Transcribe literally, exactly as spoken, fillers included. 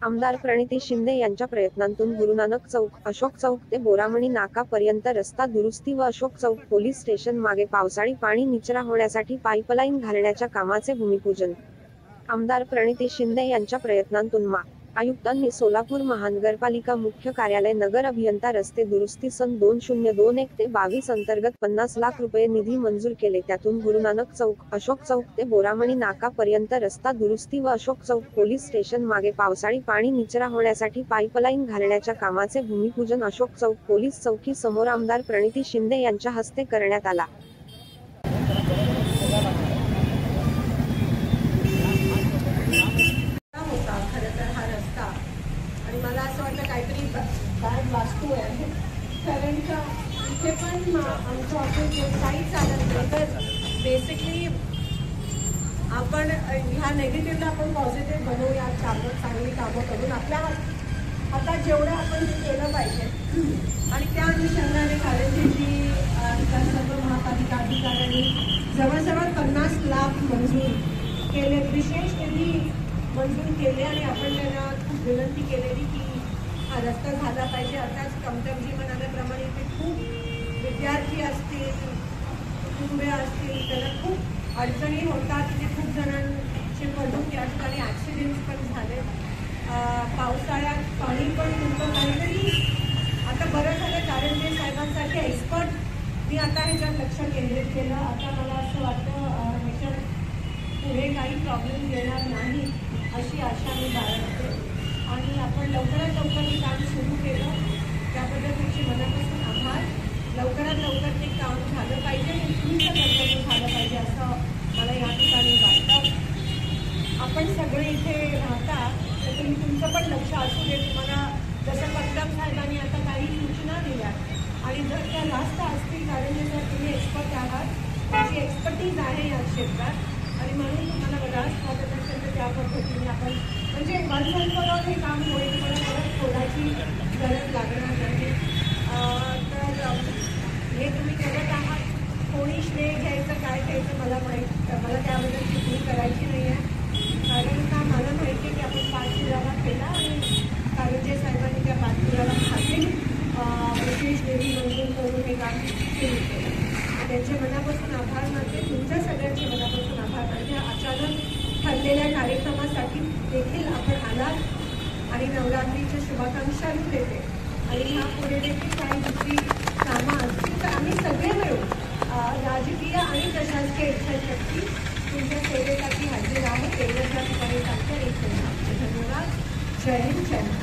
आमदार प्रणिती शिंदे यांच्या प्रयत्नांतून गुरुनानक चौक, अशोक चौक ते बोरामणी नाका पर्यंत रस्ता दुरुस्ती व अशोक चौक पोलीस स्टेशन मागे पावसाळी पाणी निचरा होण्यासाठी पाईपलाईन घालण्याच्या कामाचे भूमिपूजन. आमदार प्रणिती शिंदे यांच्या प्रयत्नांतून मा. आयुक्तांनी सोलापूर महानगरपालिका मुख्य कार्यालय नगर अभियंता रस्ते दुरुस्ती सन दोन शून्य दोन एक ते बावीस अंतर्गत पन्नास लाख रुपये निधी मंजूर केले. त्यातून गुरुनानक चौक, अशोक चौक ते बोरामणी नाका पर्यंत रस्ता दुरुस्ती व अशोक चौक पोलीस स्टेशन मागे पावसाळी पाणी निचरा होण्यासाठी पाईपलाईन घालण्याच्या कामाचे भूमिपूजन अशोक चौक पोलीस चौकी समोर आमदार प्रणिती शिंदे यांच्या हस्ते करण्यात आला. आणि मला असं वाटतं काहीतरी बॅड वास्तू आहे, कारण का इथे पण आमचं ऑफिस काही चालत नाही. तर बेसिकली आपण ह्या नेगेटिव्हला आपण पॉझिटिव्ह बनवूया, चांगलं चांगली कामं करून आपल्या हातात जेवढं आपण केलं पाहिजे. आणि त्या अनुषंगाने कारंजेची त्या सर्व महापालिका अधिकाऱ्यांनी जवळजवळ पन्नास लाख मंजूर केले, विशेष निधी मंजूर केले. आणि आपण त्यांना खूप विनंती केलेली की हा रस्ता झाला पाहिजे. आताच कमतरजी म्हणाल्याप्रमाणे इथे खूप विद्यार्थी असतील, कुटुंबे असतील, त्यांना खूप अडचणी होतात. तिथे खूप जणांचे पडून त्या ठिकाणी ॲक्सिडेंट्स पण झाले. पावसाळ्यात पाणी पण तुमचं काहीतरी आता बरं झालं, कारंजे साहेबांसारखे एक्सपर्ट मी आता ह्याच्यात लक्ष केंद्रित केलं. आता मला असं वाटतं ह्याच्यात पुढे काही प्रॉब्लेम येणार नाही अशी आशा मी बाळगते. आणि आपण लवकरात लवकर हे काम सुरू केलं त्याबद्दल तुमचे मनापासून आभार. लवकरात लवकर ते काम झालं पाहिजे आणि तुमचं कर्तव्य झालं पाहिजे असं मला या ठिकाणी वाटतं. आपण सगळे इथे राहता तर तुम्ही तुमचं पण लक्ष असू दे. तुम्हाला जसं पंतप्रधान साहेबांनी आता काही सूचना दिल्या आणि जर त्या रास्त असतील, कारण जर तुम्ही एक्सपर्ट आहात, तुमची एक्सपर्टीज आहे या क्षेत्रात आणि म्हणून तुम्हाला बराच वाटत असेल तर त्या पद्धतीने आपण म्हणजे वन करून हे काम होईल. तुम्हाला परत थोडाची गरज लागणार नाही. तर हे तुम्ही करत आहात. कोणी श्रेय घ्यायचं काय घ्यायचं मला माहीत मला त्याबद्दल टिप्पणी करायची नाही आहे. कारण का मला माहिती आहे की आपण पाठपुरावा केला आणि कारंजे साहेबांनी त्या पाठपुरावा खाली विशेष निधी मंजूर करून हे काम सुरू केलं. त्यांचे मनापासून आभार मानते. तुमच्या सगळ्यांचे मनापासून आभार मानते. अचानक ठरलेल्या कार्यक्रमासाठी देखील आपण आलात आणि नवरात्रीच्या शुभाकांक्षा देते. आणि ह्या पुढे देखील काही दुसरी कामं असतील तर आम्ही सगळे मिळून राजकीय आणि प्रशासकीय इच्छाशक्ती तुमच्या सेवेसाठी हजर आहोत. एवढ्या ठिकाणी सांगते. धन्यवाद. जय हिंद. जय